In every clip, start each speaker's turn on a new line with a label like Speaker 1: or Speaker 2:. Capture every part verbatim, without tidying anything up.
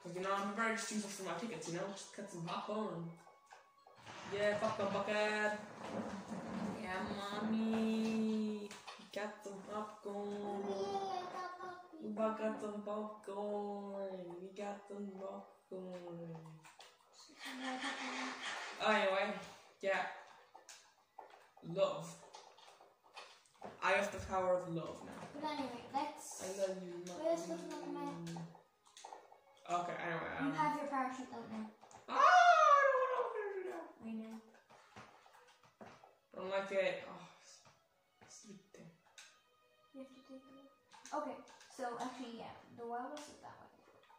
Speaker 1: Because, you know, I'm very just useful for my tickets, you know? Just get some popcorn. Yeah, popcorn bucket. Yeah, mommy. Got some popcorn. We got some popcorn. We got some popcorn. Anyway, yeah. Love. I have the power of love now.
Speaker 2: But anyway, let's...
Speaker 1: I love you, mommy.
Speaker 2: Let's look at the map.
Speaker 1: Okay, anyway. Um,
Speaker 2: You have your parachute out now.
Speaker 1: Oh, I don't want to open it now.
Speaker 2: I know.
Speaker 1: I don't like it. Oh, stupid thing.
Speaker 2: You have to take it. Okay, so actually, yeah, the wild west is that way.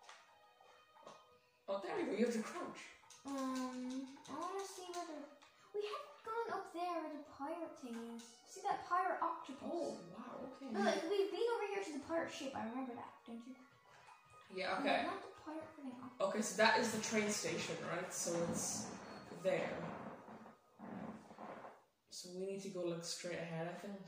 Speaker 1: Oh, there we go. You have to crouch.
Speaker 2: Um, I want to see whether we haven't gone up there where the pirate thing is. See that pirate octopus?
Speaker 1: Oh, wow. Okay.
Speaker 2: No, like we've been over here to the pirate ship. I remember that, don't you?
Speaker 1: Yeah. Okay.
Speaker 2: No, not the pirate thing.
Speaker 1: Okay, so that is the train station, right? So it's there. So we need to go like straight ahead, I think,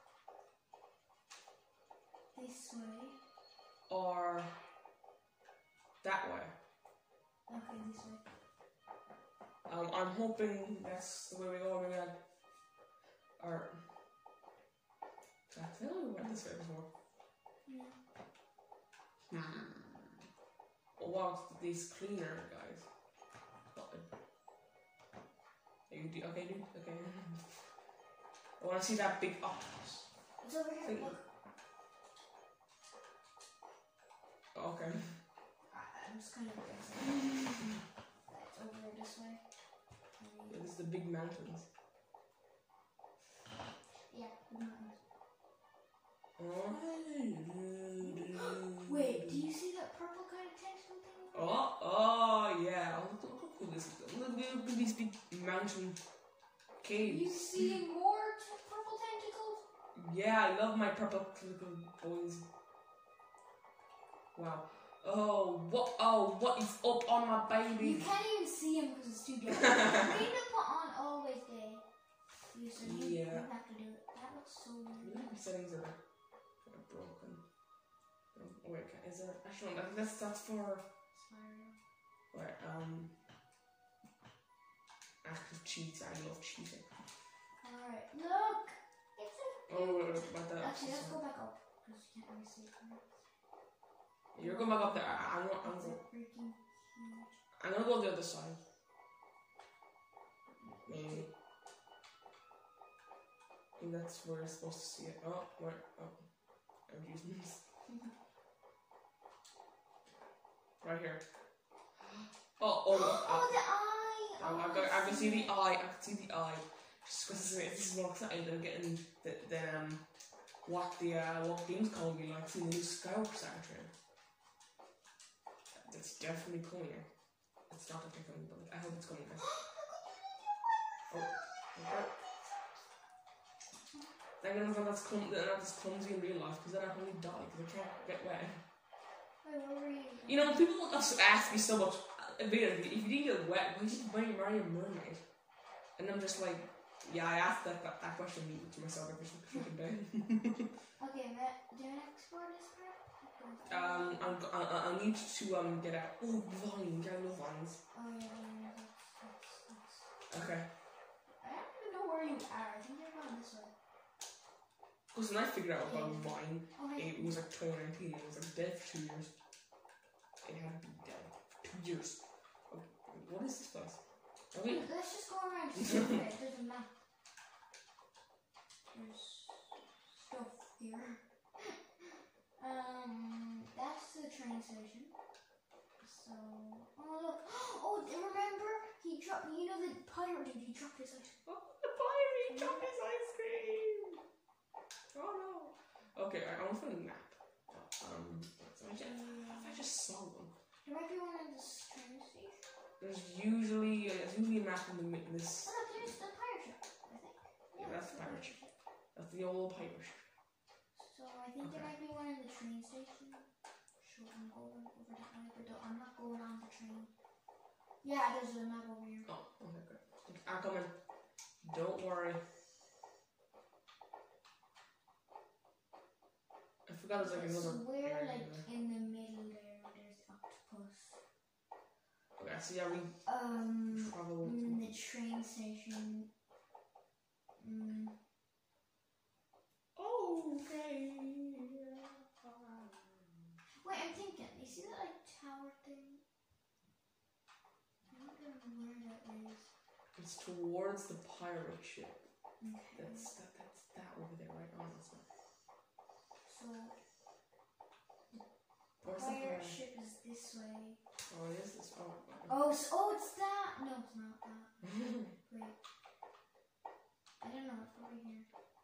Speaker 2: This way.
Speaker 1: or that way.
Speaker 2: Okay, this way.
Speaker 1: Um, I'm hoping that's the way we go. We're gonna, or I feel like we went this way before.
Speaker 2: Yeah.
Speaker 1: Hmm. Oh wow, these cleaner guys. You do okay, dude. Okay. I want to see that big octopus.
Speaker 2: It's over here.
Speaker 1: Think-
Speaker 2: Look.
Speaker 1: Okay.
Speaker 2: I- I'm just kind of guessing. It's over here this way.
Speaker 1: Yeah, this is the big mountains.
Speaker 2: Yeah, the mountains.
Speaker 1: Oh.
Speaker 2: Wait, do you see that purple kind of tentacle thing?
Speaker 1: Oh, oh yeah. Look, look how cool this is. Look, look at these big mountain caves.
Speaker 2: You see more t- purple tentacles?
Speaker 1: Yeah, I love my purple little boys. Wow. Oh, what? Oh, what is up on my baby?
Speaker 2: You can't even see him because it's too dark. You need to put on always day. You said you,
Speaker 1: Yeah.
Speaker 2: you have to do it. That looks so weird.
Speaker 1: Maybe the settings are kind of broken. Oh, wait, can- is there? Actually, no, that's that's for.
Speaker 2: Spiral.
Speaker 1: Wait, um. Active cheats. I love cheating.
Speaker 2: Alright, look! It's a.
Speaker 1: Oh, wait, wait, about that.
Speaker 2: Actually, let's go back up because you can't really see it from here.
Speaker 1: You're going back up there. I, I'm, gonna, I'm,
Speaker 2: It's
Speaker 1: gonna,
Speaker 2: a freaking huge.
Speaker 1: I'm gonna go the other side. Maybe. I think that's where we're supposed to see it. Oh, where? Oh. I'm using this. Right here. Oh, oh,
Speaker 2: Oh,
Speaker 1: oh.
Speaker 2: the eye!
Speaker 1: I, I, got, I can see the eye. I can see the eye. Just because this is more exciting than getting the, the um, what the uh, what games call me like seeing the new Skyward Saturn. It's definitely coming. It's not that coming, but I hope it's coming. Oh, okay. I'm gonna know that's clum that that's clumsy in real life because then I probably die because I can't get wet.
Speaker 2: Wait, where were you?
Speaker 1: You know, people ask me so much. Uh, Vera, if you didn't get wet, why did you marry a mermaid? And I'm just like, yeah, I asked that that, that question to myself every freaking day.
Speaker 2: Okay, Matt, do you want to explore this part?
Speaker 1: um, I'm, I, I I need to um get out. Oh, vine, get out of vines.
Speaker 2: Oh, yeah, yeah, yeah. That's, that's, that's.
Speaker 1: Okay.
Speaker 2: I don't even know where you are. I think you're going this way.
Speaker 1: Because when I figured out about Vine,
Speaker 2: Okay.
Speaker 1: it was like twenty nineteen. It was like dead for two years. It had to be dead for two years. Okay, what is this place? Are we?
Speaker 2: Let's just go around. Okay, there's a map. There's stuff here. Um, that's the train station. So, oh look. Oh, remember? He dropped, you know the pirate dude, he dropped his ice cream.
Speaker 1: Oh, the pirate dropped his ice cream! Oh no. Okay, I almost found a map. Um, so I, just, I just saw one.
Speaker 2: There might be one in this train station.
Speaker 1: There's usually, uh, there's usually a map in the mid- this.
Speaker 2: Oh, look, there's the pirate ship, I think.
Speaker 1: Yeah, that's the pirate ship. That's the old pirate ship.
Speaker 2: So I think there might be one in the train station. Sure, I'm going over that way, but don't- I'm not going on the train. Yeah, there's a map over here.
Speaker 1: Oh, okay, good. I'm coming. Don't worry. I forgot there's like
Speaker 2: I
Speaker 1: another
Speaker 2: swear,
Speaker 1: area
Speaker 2: like
Speaker 1: there.
Speaker 2: in the middle there, there's octopus.
Speaker 1: Okay, so yeah, we
Speaker 2: Um,
Speaker 1: travel.
Speaker 2: mm, the train station. Mm.
Speaker 1: Okay.
Speaker 2: Wait, I'm thinking. You see that like tower thing? I don't know where that is.
Speaker 1: It's towards the pirate ship.
Speaker 2: Okay.
Speaker 1: That's that. That's that over there, right? Oh, that's not.
Speaker 2: So
Speaker 1: Where's
Speaker 2: the
Speaker 1: the
Speaker 2: pirate
Speaker 1: pirate?
Speaker 2: ship is this way.
Speaker 1: Oh, it is this. Oh. Okay.
Speaker 2: Oh, so, oh, it's that. No, it's not that. Wait. I don't know. It's probably here.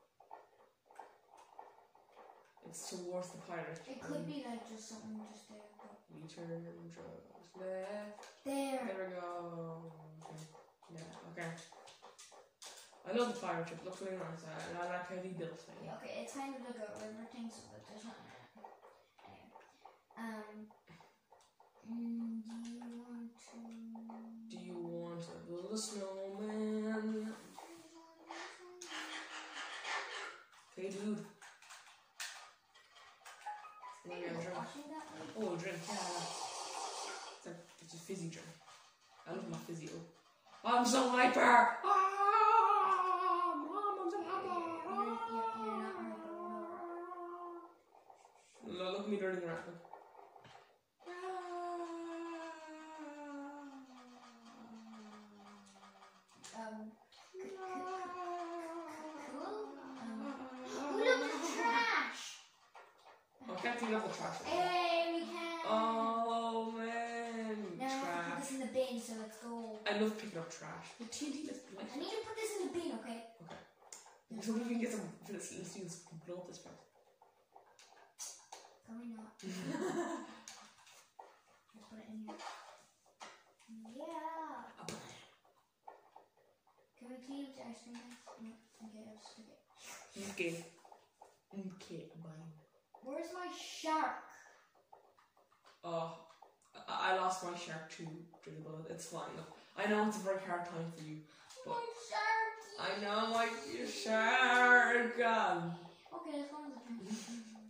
Speaker 1: It's towards the pirate.
Speaker 2: It could be like just something just there. But
Speaker 1: We turn just left.
Speaker 2: there.
Speaker 1: There we go. Okay. Yeah. Okay. I love the pirate ship. Looks really nice. I, I like how they built things.
Speaker 2: Yeah, okay, it's kind of like a river thing, so that there's nothing in it. Anyway. Um. mm, do you want to?
Speaker 1: Do you want to build a snowman? Hey, dude. Let me have a drink.
Speaker 2: Watching that way?
Speaker 1: Oh, a drink. Yeah. It's a, it's a fizzy drink. I love my fizzy. Oh. I'm so hyper! Ah! Mom, I'm so hyper!
Speaker 2: You're, you're, you're not right.
Speaker 1: No, look at me turning around. Look.
Speaker 2: Um. c- c- Cool. Um. Oh, look, there's trash.
Speaker 1: Oh, I can't clean up the trash.
Speaker 2: Hey, we can.
Speaker 1: Oh, man.
Speaker 2: Now I have to put
Speaker 1: Trash.
Speaker 2: this in the bin, so let's go.
Speaker 1: I love picking up trash. The T N T is
Speaker 2: I
Speaker 1: nice.
Speaker 2: need to put this in the bin, okay?
Speaker 1: Okay. So we can get some for this. Let's do this. Blow up this place.
Speaker 2: Probably not. Let's put it in here. Yeah. Can we clean up the ice cream guys? No. Okay, I'll stick it.
Speaker 1: Okay. Okay, bye.
Speaker 2: Where's my shark?
Speaker 1: Oh, I, I lost my shark too, Dribble. It's fine. Look, I know it's a very hard time for you, but
Speaker 2: My shark.
Speaker 1: I know my your shark. Um,
Speaker 2: Okay, that's one of the drinks.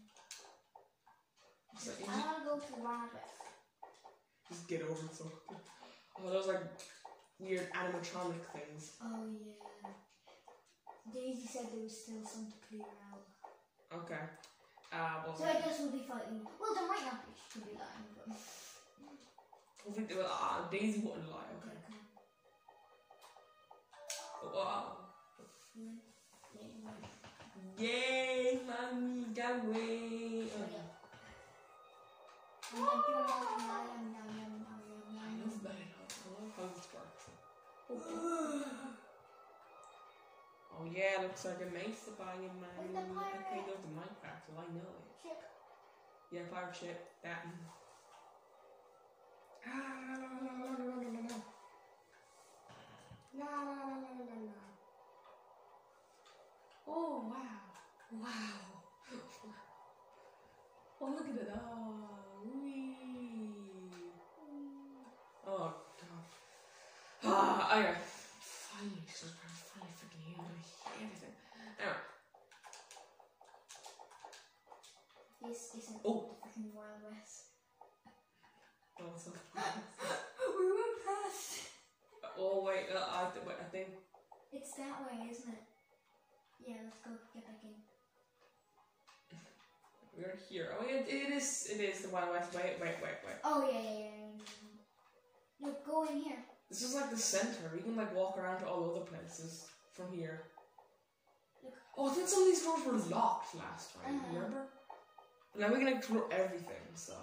Speaker 1: so you
Speaker 2: I want to go to Wild West.
Speaker 1: just get over it. So, oh, those like weird animatronic things.
Speaker 2: Oh yeah. Daisy said there was still some to clear out.
Speaker 1: Okay. Uh, well,
Speaker 2: So I guess we'll be fighting. Well, there might not be. She could be lying, but.
Speaker 1: hopefully, well, uh, Daisy wouldn't lie. Okay. Wow.
Speaker 2: Mm. Yeah, you might.
Speaker 1: Yay, mommy, got away.
Speaker 2: Oh,
Speaker 1: Okay.
Speaker 2: yeah. Yum, yum, yum, yum, yum, yum, yum,
Speaker 1: I
Speaker 2: yum,
Speaker 1: love
Speaker 2: yum.
Speaker 1: that. I love how this works. Okay. Oh yeah, looks like a nice buying man.
Speaker 2: Where's the
Speaker 1: I
Speaker 2: pirate?
Speaker 1: played over Minecraft, so I know it.
Speaker 2: Ship.
Speaker 1: Yeah, pirate ship. That. Ah, la la la la la la la la. La la la la la la la. Oh wow! Wow! Oh look at it! Oh, wee! Oh god! Ah, okay. Finally, so finally freaking here. I'm gonna hear everything. Anyway.
Speaker 2: This isn't
Speaker 1: Oh.
Speaker 2: the freaking Wild West.
Speaker 1: Oh, so
Speaker 2: We went past.
Speaker 1: oh wait, uh, I, th- wait, I think.
Speaker 2: It's that way, isn't it? Yeah, let's go get back in.
Speaker 1: We're here. Oh, it, it is. It is the Wild West. Wait, wait, wait, wait.
Speaker 2: Oh yeah, yeah, yeah. yeah. Look, go in here.
Speaker 1: This is like the center. We can like walk around to all other places from here.
Speaker 2: Look.
Speaker 1: Oh, I think some of these doors were locked last time.
Speaker 2: Uh-huh.
Speaker 1: Remember? Now we can explore everything. So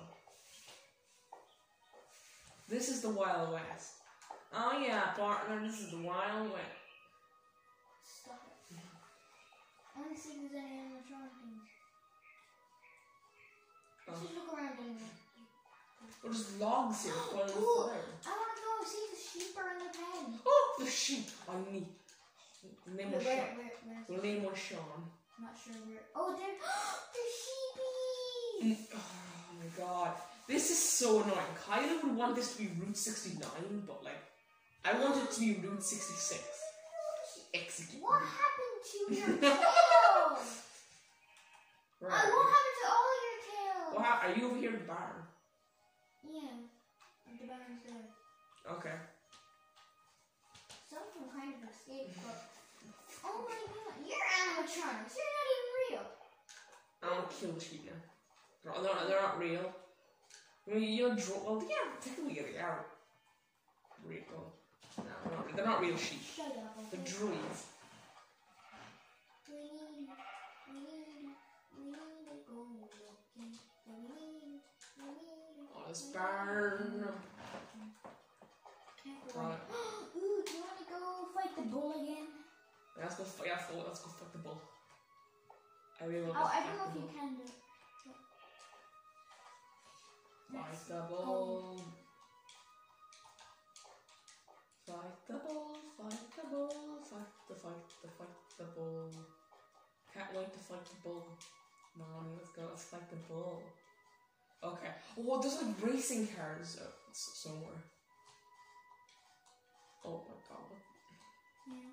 Speaker 1: this is the Wild West. Oh yeah, partner. This is the Wild West.
Speaker 2: Stop it. I want to see if there's any animatronic things.
Speaker 1: Oh.
Speaker 2: Let's just look around anyway.
Speaker 1: Well, there's logs here. Well, there's
Speaker 2: Ooh,
Speaker 1: fire.
Speaker 2: I want to go see the sheep are in the pen.
Speaker 1: Oh, the sheep. I need. Name
Speaker 2: Where,
Speaker 1: was
Speaker 2: where,
Speaker 1: Sean.
Speaker 2: where, where's
Speaker 1: Well, name was Sean.
Speaker 2: I'm not sure where. Oh, they're, they're sheepies!
Speaker 1: Mm, oh my god. This is so annoying. Kyla would want this to be Route sixty-nine, but like, I want it to be Route sixty-six. Execute.
Speaker 2: What happened to your tail?
Speaker 1: Where
Speaker 2: Uh,
Speaker 1: are
Speaker 2: what
Speaker 1: you?
Speaker 2: happened to all your tails?
Speaker 1: What hap- are you over here in the barn?
Speaker 2: Yeah, the barn's there.
Speaker 1: Okay.
Speaker 2: Some of them kind of escaped, but oh my god, you're animatronics. You're not even real.
Speaker 1: I don't kill the sheep now. They're, they're, not, they're not real. I mean, you know, dro- well, yeah, technically they are real. Well, no, they're not, they're not real sheep.
Speaker 2: Shut up.
Speaker 1: They're
Speaker 2: Okay?
Speaker 1: druids.
Speaker 2: We need, we need, we need to go looking. We need, we need.
Speaker 1: Oh, this barn.
Speaker 2: Can't go.
Speaker 1: Right.
Speaker 2: Ooh, do you want to go fight the bull again?
Speaker 1: Yeah, let's go. f- Yeah, let's go, let's go fuck the bull. I really want
Speaker 2: Oh,
Speaker 1: to
Speaker 2: I
Speaker 1: fuck
Speaker 2: don't know
Speaker 1: the
Speaker 2: if you
Speaker 1: bull.
Speaker 2: can do it.
Speaker 1: Fight the bull. Fight the bull. Fight the bull. Fight the fight the fight the bull. Can't wait to fight the bull. Mommy, let's go. Let's fight the bull. Okay. Oh, there's like racing cars uh, s- somewhere. Oh my god. What?
Speaker 2: Yeah.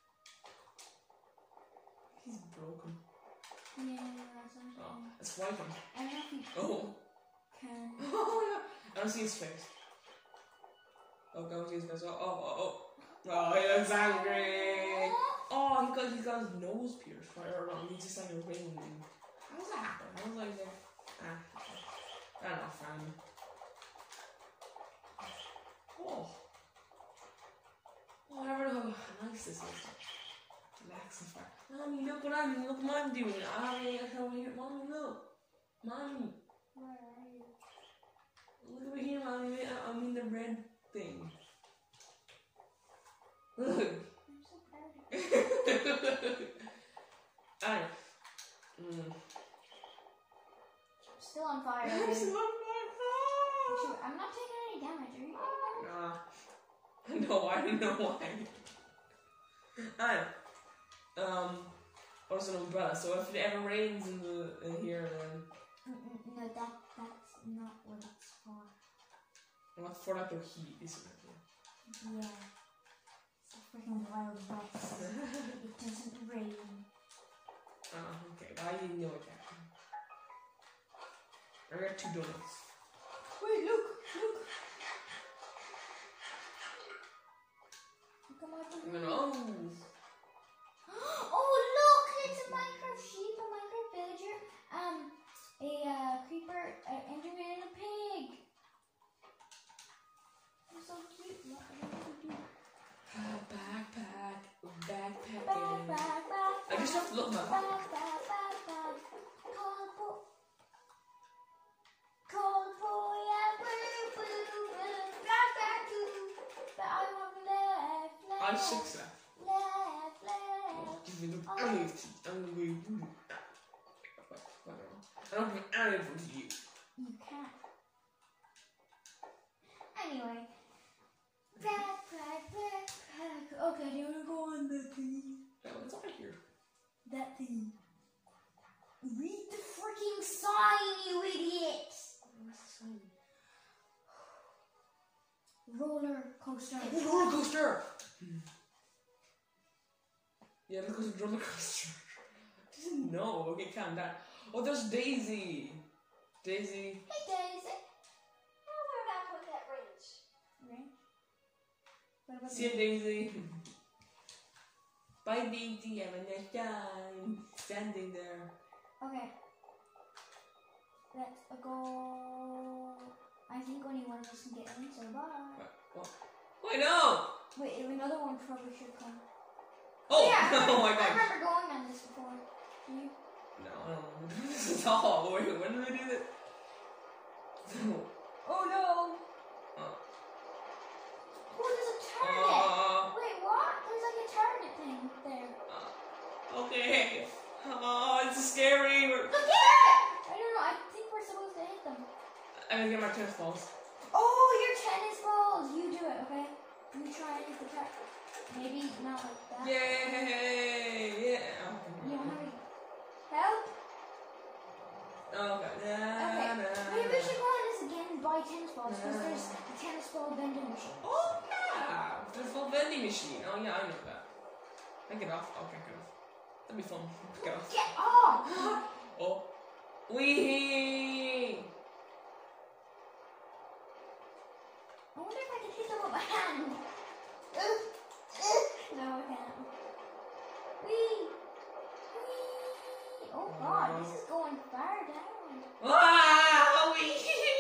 Speaker 1: He's broken.
Speaker 2: Yeah, that's what I'm
Speaker 1: Oh,
Speaker 2: saying.
Speaker 1: let's fight him.
Speaker 2: I don't know if you
Speaker 1: Oh.
Speaker 2: can.
Speaker 1: Oh yeah. I don't see his face. Oh, I don't see his face. Oh, oh, oh, oh. Oh, he looks angry. Oh, he got he got his nose pierced. Right, or no, he's just like a ring. How does that happen? How was like that? Ah, I don't know, fam. Oh. Oh, I don't know how nice this is. Relax and fire. Mommy, look what I'm look what I'm doing. I I can't hear. Mommy, look. Mommy.
Speaker 2: Where are you?
Speaker 1: Look over here, Mommy. I'm in the red thing. Look.
Speaker 2: I'm so proud of you.
Speaker 1: I. Mm.
Speaker 2: Still on fire.
Speaker 1: I'm
Speaker 2: dude.
Speaker 1: so on
Speaker 2: Shoot, I'm not taking any damage. Are you taking damage?
Speaker 1: Nah. No, I don't know why. I. Um. What's an umbrella? So if it ever rains in the in here, then
Speaker 2: Mm-mm, no, that that's not what it's for.
Speaker 1: what for like the heat, isn't it?
Speaker 2: Yeah. It's a freaking wild west. It doesn't rain.
Speaker 1: Oh, okay. Well, I didn't know it happened. I got two donuts.
Speaker 2: Wait, look, look. Look at my
Speaker 1: I'm
Speaker 2: balloon.
Speaker 1: gonna, oh.
Speaker 2: Oh, look! It's a Minecraft sheep, a Minecraft villager, um, a uh, creeper, an enderman, and a pig. They're so cute. What are you gonna do?
Speaker 1: Ah, backpack. Backpacking.
Speaker 2: Back, back, back,
Speaker 1: I just have to look my
Speaker 2: back,
Speaker 1: backpack.
Speaker 2: back, back, back. Call the boy. Call the boy at blue, blue, blue. Back, back, blue. But I want left, left.
Speaker 1: I'm six left.
Speaker 2: Left, left.
Speaker 1: Give me the only I'm gonna be I don't give anything to you.
Speaker 2: You can't. Anyway. Backpack, backpack. Okay, do you wanna go on the thing?
Speaker 1: Oh, it's over here.
Speaker 2: That thing. Read the freaking sign, you idiot!
Speaker 1: What's the sign?
Speaker 2: Roller coaster.
Speaker 1: Oh, roller coaster! Yeah, look at the roller coaster. I didn't know. Okay, calm down. Oh, there's Daisy. Daisy.
Speaker 2: Hey, Daisy.
Speaker 3: Oh, we're back with that range.
Speaker 2: Right? What about
Speaker 1: See you, Daisy. Bye, Daisy. Have a nice time. Standing there.
Speaker 2: Okay. Let's go. I think only one of us can get in, so bye.
Speaker 1: What? What? Wait, no!
Speaker 2: Wait, another one probably should come.
Speaker 1: Oh,
Speaker 2: yeah, I
Speaker 1: oh
Speaker 2: remember,
Speaker 1: my
Speaker 2: I
Speaker 1: god.
Speaker 2: remember going on this before. Do you?
Speaker 1: No, I don't remember this at all. Wait, when did we do this?
Speaker 2: Oh no!
Speaker 1: Uh,
Speaker 2: Oh, there's a target!
Speaker 1: uh,
Speaker 2: Wait, what? There's like a target thing there.
Speaker 1: uh, okay. Oh, it's scary. We're,
Speaker 2: Look at it! I don't know, I think we're supposed to hit them.
Speaker 1: I'm gonna get my tennis balls.
Speaker 2: Oh, your tennis balls! You do it, okay? You try and hit the target. Maybe not like that.
Speaker 1: Yay! Yeah.
Speaker 2: You don't have any help?
Speaker 1: Okay. Nah,
Speaker 2: Okay.
Speaker 1: nah,
Speaker 2: Maybe we
Speaker 1: nah.
Speaker 2: should go on this again and buy tennis balls because there's a tennis ball vending machine.
Speaker 1: Oh yeah, there's a vending machine. Oh yeah, I know that. I get off. Okay, get off. That'd be fun. Get off.
Speaker 2: Get off!
Speaker 1: Oh, wee.
Speaker 2: I wonder if I can hit them with my hand. Ugh. Ugh. No, I can't. Whee! Whee! Oh god, this is going far down.
Speaker 1: Ah, we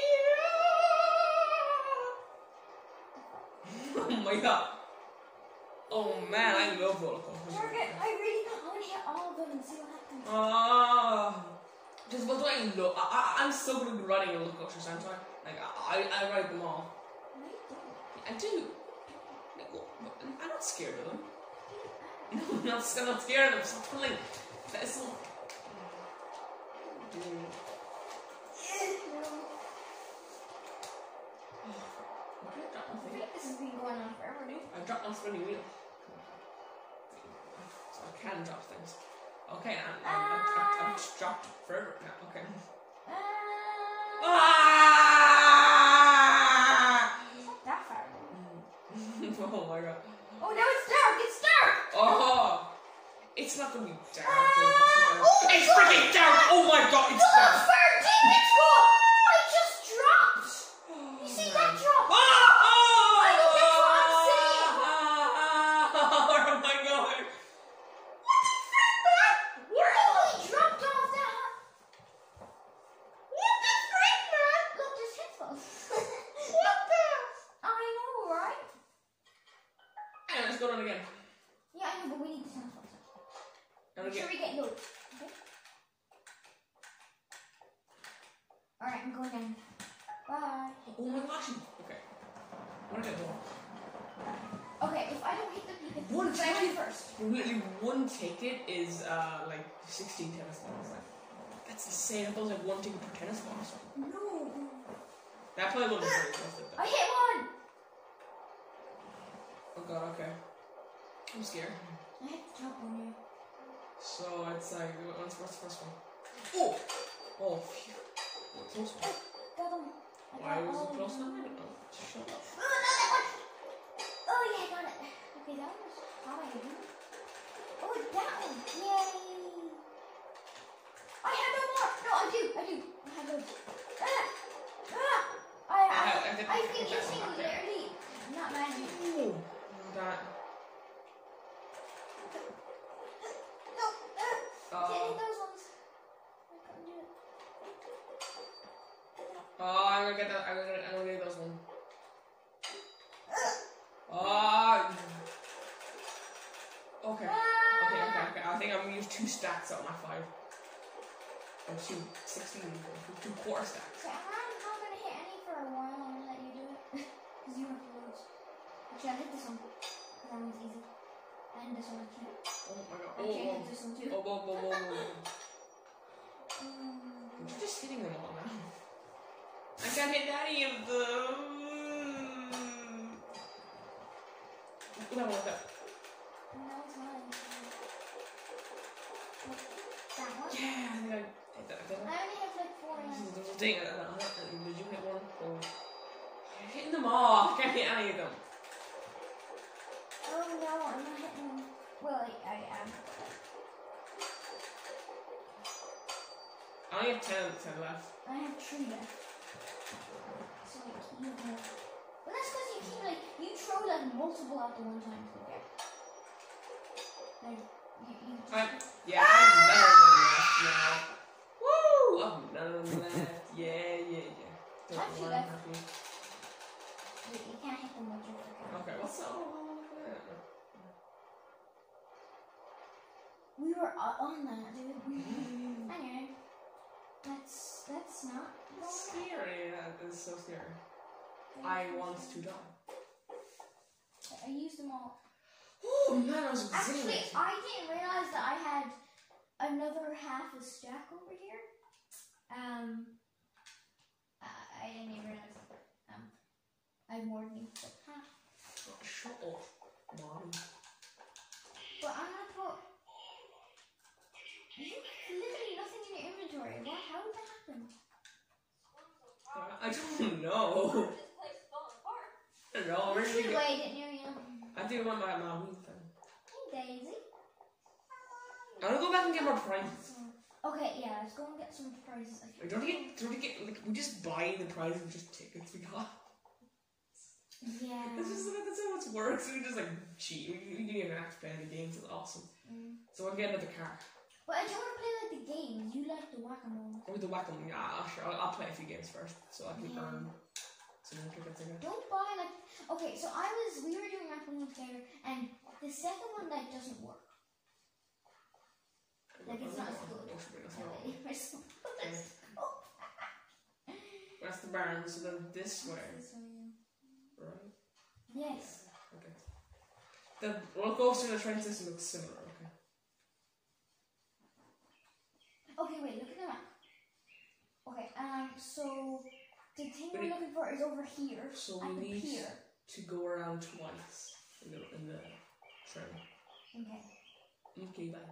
Speaker 1: Oh my god. Oh man, I love roller coasters.
Speaker 2: Target, I really I want to hit all of them and see what happens.
Speaker 1: Ah, just what do I love? I, I, I'm so good at riding roller coasters, aren't I? Like, I, I ride them all.
Speaker 2: No, you don't.
Speaker 1: I do. Like, well, I'm not scared of them. No, I'm not, I'm not scared of them. Stop pulling. That is so...
Speaker 2: No.
Speaker 1: I dropped
Speaker 2: I
Speaker 1: my thing.
Speaker 2: think this has been going on forever, dude.
Speaker 1: I dropped my spinning wheel. So I can drop things. Okay, I'm, I'm, I'm, I'm, I'm just dropped forever now. Okay.
Speaker 2: Uh,
Speaker 1: Ah!
Speaker 2: it's not that far.
Speaker 1: Oh my god.
Speaker 2: Oh, now it's dark. It's dark.
Speaker 1: Oh! It's not gonna be dark.
Speaker 2: Ah! Oh my
Speaker 1: It's
Speaker 2: God.
Speaker 1: freaking dark! Oh my god, it's
Speaker 2: Look how
Speaker 1: dark!
Speaker 2: far deep it's gone. I just dropped. You see that drop?
Speaker 1: Oh!
Speaker 2: I know, that's what I'm saying.
Speaker 1: Oh my god!
Speaker 2: What the frick, man? Where I dropped off that. What the frick, man? Look, there's headphones. What the? I know, right?
Speaker 1: Anyway, let's go on again.
Speaker 2: Yeah, I know, but we need the headphones.
Speaker 1: And
Speaker 2: Make
Speaker 1: again.
Speaker 2: sure we get low. Okay. Alright, I'm going down. Bye.
Speaker 1: Oh my gosh. Okay. I'm gonna get more.
Speaker 2: Okay, if I don't hit them, you hit them.
Speaker 1: One
Speaker 2: But I
Speaker 1: time.
Speaker 2: do first.
Speaker 1: Literally one ticket is uh like sixteen tennis balls. Like, that's insane. I thought it was like one ticket per tennis ball or something.
Speaker 2: No.
Speaker 1: That probably would have been very worth it
Speaker 2: I
Speaker 1: though.
Speaker 2: hit one.
Speaker 1: Oh god, okay. I'm scared.
Speaker 2: I hit the top one here.
Speaker 1: So it's like, what's, what's the first one? Oh! Oh, phew. Close one.
Speaker 2: Got him. I
Speaker 1: Why
Speaker 2: got
Speaker 1: was
Speaker 2: all
Speaker 1: it
Speaker 2: of
Speaker 1: close
Speaker 2: them.
Speaker 1: one? I don't know. Shut up.
Speaker 2: Oh, another one. Oh, yeah, I got it. Okay, that was high. Oh, that one. Yay. I have no more. No, I do. I do. I have those. Ah. Ah. I, I,
Speaker 1: I have- I have-
Speaker 2: I've been
Speaker 1: I have
Speaker 2: itching
Speaker 1: one, okay.
Speaker 2: literally. Not magic.
Speaker 1: Ooh. That.
Speaker 2: No. Ah. I
Speaker 1: Uh,
Speaker 2: can't hit those ones. I couldn't do it.
Speaker 1: oh, I'm gonna get that. I'm gonna, I'm gonna get those one. Ah. Okay. Okay, okay, okay. I think I'm gonna use two stacks out of my five. Or two sixteen, two, two quarter stacks.
Speaker 2: Okay, I'm not gonna hit any for a while. I'm gonna let you do it. Because you have loads. Actually, I'll hit this one. Because that one's easy. And this one, actually.
Speaker 1: Oh my god. Oh,
Speaker 2: Actually, I'll
Speaker 1: oh,
Speaker 2: hit this one too.
Speaker 1: oh, whoa, whoa, whoa, whoa.
Speaker 2: Mm.
Speaker 1: You're just hitting them all now. I can't hit any of them. No, what the?
Speaker 2: No, it's mine. That one?
Speaker 1: Yeah, I think I hit that. Did
Speaker 2: I
Speaker 1: I?
Speaker 2: only have like four
Speaker 1: This
Speaker 2: left.
Speaker 1: is the thing. I don't know. Did you hit one? Or... You're hitting them all. I can't hit any of them.
Speaker 2: Oh no, I'm not hitting them. Well, I, I am.
Speaker 1: I only have ten, ten left.
Speaker 2: I have three left. So like, you have more. Well, that's because you keep like, you throw like multiple at the one time. Okay. Like, you, you just...
Speaker 1: I, yeah, I have none of them left now. Woo! I have none of them left. Yeah, yeah, yeah. Don't
Speaker 2: Actually,
Speaker 1: worry,
Speaker 2: that's-
Speaker 1: happy.
Speaker 2: you, you can't hit them with your freaking...
Speaker 1: Okay, what's up?
Speaker 2: We were uh, on that, dude. Anyway, that's that's not
Speaker 1: It's scary. That is so scary. I want to die.
Speaker 2: I used them all.
Speaker 1: Oh man, I was
Speaker 2: Actually,
Speaker 1: exhausted.
Speaker 2: I didn't realize that I had another half a stack over here. Um, I, I didn't even realize. Um, I have more than you. But, huh.
Speaker 1: Shut up, Mom.
Speaker 2: But I'm gonna put. You have literally nothing in your inventory. What? How did that happen?
Speaker 1: I don't know.
Speaker 3: This place is falling apart.
Speaker 1: I don't know.
Speaker 2: You
Speaker 1: Where did you
Speaker 2: should
Speaker 1: get?
Speaker 2: wait, didn't you? You know?
Speaker 1: I think I want my my weed thing.
Speaker 2: Hey, Daisy.
Speaker 1: I'm gonna go back and get more prizes.
Speaker 2: Okay, yeah, let's go and get some prizes.
Speaker 1: Like, don't you get, don't you get, like, we just buy the prizes and just tickets we got. It's just like, that's how much work. So you just like cheat. You, you didn't even have to play any games. It's awesome.
Speaker 2: Mm.
Speaker 1: So I'll get another car.
Speaker 2: But I don't want to play like the games. You like the whack-a-mole.
Speaker 1: With the whack-a-mole, yeah, sure. I'll, I'll play a few games first, so I can
Speaker 2: Yeah.
Speaker 1: earn some tickets again.
Speaker 2: Don't buy like. Okay, so I was. We were doing whack-a-mole together, and the second one like doesn't work. Like it's not as good.
Speaker 1: That's the barn, so then this way, right?
Speaker 2: Yes.
Speaker 1: Okay. The roller coaster and the train system looks similar, okay?
Speaker 2: Okay, wait, look at the map. Okay, um, so the thing
Speaker 1: But
Speaker 2: we're
Speaker 1: it-
Speaker 2: looking for is over here.
Speaker 1: So
Speaker 2: at
Speaker 1: we
Speaker 2: the
Speaker 1: need
Speaker 2: pier.
Speaker 1: to go around twice in the, in the train.
Speaker 2: Okay.
Speaker 1: Okay, bye.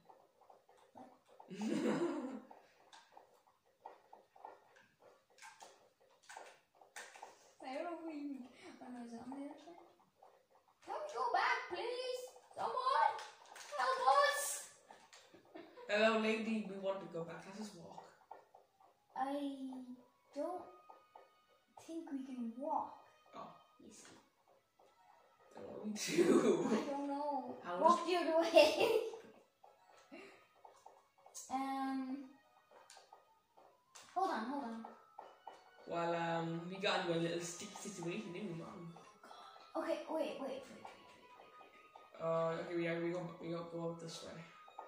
Speaker 2: I don't know where you. Oh no, is it on the other side? Can we go back, please? Someone help us!
Speaker 1: Hello, lady, we want to go back. Let's just walk.
Speaker 2: I don't think we can walk.
Speaker 1: Oh.
Speaker 2: You see.
Speaker 1: Then what do we do?
Speaker 2: I don't know.
Speaker 1: How
Speaker 2: Walk the other way. um. Hold on, hold on.
Speaker 1: Well, um, we got into a little sticky situation, didn't we, Mom?
Speaker 2: Okay, wait, wait, wait, wait, wait, wait, wait.
Speaker 1: Uh, okay, we, we go, we go, go out this way.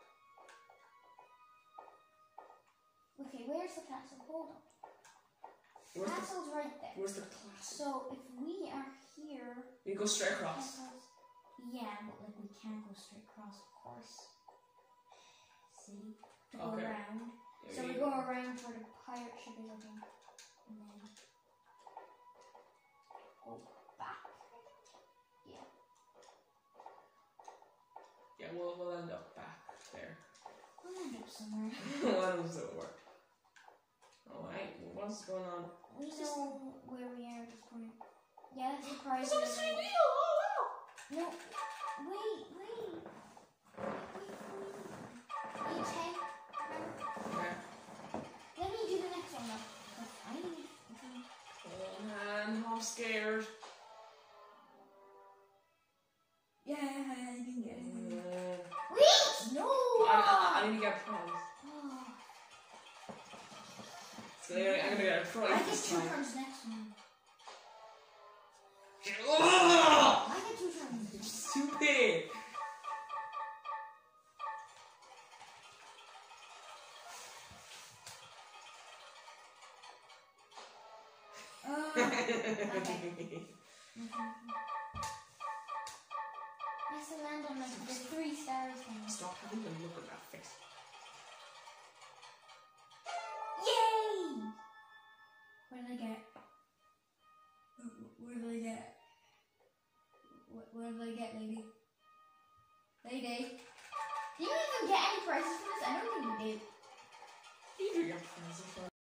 Speaker 2: Okay, where's the castle? Hold on.
Speaker 1: Where's the,
Speaker 2: Castle's right there.
Speaker 1: where's the class?
Speaker 2: So if we are here,
Speaker 1: We go straight across.
Speaker 2: castle's- yeah, but like we can't go straight across, of course. See, to go
Speaker 1: Okay.
Speaker 2: around.
Speaker 1: Yeah,
Speaker 2: So
Speaker 1: we-
Speaker 2: we go around where the pirate should be looking, and then go back. Yeah.
Speaker 1: Yeah, we'll, we'll end up back there.
Speaker 2: We'll end up somewhere.
Speaker 1: What does it work? Alright, what's going on?
Speaker 2: We know where we are at this point. Yeah, that's the prize.
Speaker 1: It's on the
Speaker 2: we're
Speaker 1: same
Speaker 2: in.
Speaker 1: wheel! Oh
Speaker 2: No, wait, wait. Wait, wait, wait. Wait, ten.
Speaker 1: wow! Okay.
Speaker 2: Let me do the next one though. 'Cause I need.
Speaker 1: Oh man, I'm scared.
Speaker 2: Yeah, I can get
Speaker 1: Mm.
Speaker 2: Wait! No!
Speaker 1: I, I, I need to get a prize.
Speaker 2: Oh,
Speaker 1: So I'm gonna get a
Speaker 2: I
Speaker 1: prize
Speaker 2: get
Speaker 1: this
Speaker 2: two
Speaker 1: time.
Speaker 2: turns next one.
Speaker 1: Oh!
Speaker 2: I get two turns.
Speaker 1: Stupid!
Speaker 2: Uh, okay. Has to land on like the three stars thing.
Speaker 1: Stop having a look at that face.
Speaker 2: Yay! What did I get? What did I get? What, what did I get, lady? Lady? Did you even get any prizes for this? I don't think you did.
Speaker 1: You do get prizes.